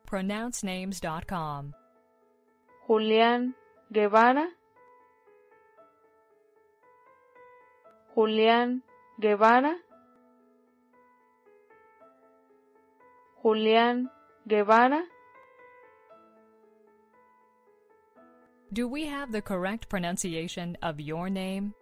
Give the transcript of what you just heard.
pronouncenames.com. Julian Guevara, Julian Guevara, Julian Guevara. Do we have the correct pronunciation of your name?